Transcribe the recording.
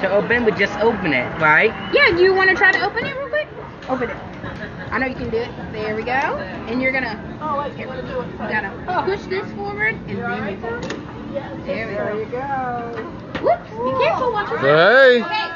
To open, we just open it, right? Yeah, do you want to try to open it real quick? Open it. I know you can do it. There we go. And you're gonna. Oh wait, you gotta push this forward and then you. There we go. There you go. Whoops! Be careful, watch your. Hey. Okay.